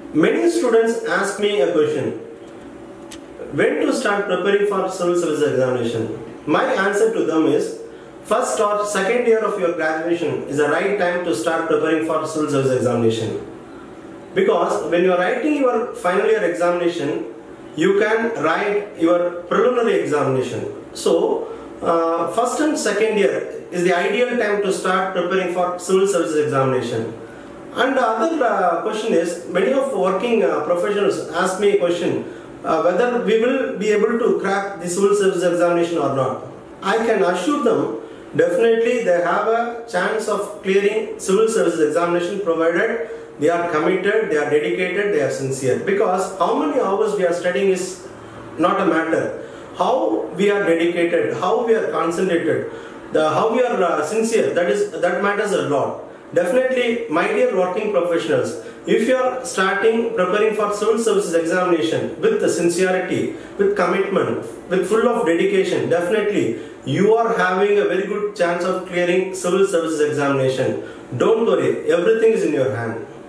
Many students ask me a question: when to start preparing for civil service examination? My answer to them is, first or second year of your graduation is the right time to start preparing for civil service examination. Because when you are writing your final year examination, you can write your preliminary examination. So, first and second year is the ideal time to start preparing for civil services examination. And the other question is, many of working professionals ask me a question whether we will be able to crack the civil service examination or not. I can assure them definitely they have a chance of clearing civil service examination provided they are committed, they are dedicated, they are sincere. Because how many hours we are studying is not a matter. How we are dedicated, how we are concentrated, how we are sincere, that matters a lot. Definitely, my dear working professionals, if you are starting preparing for civil services examination with sincerity, with commitment, with full of dedication, definitely you are having a very good chance of clearing civil services examination. Don't worry, everything is in your hand.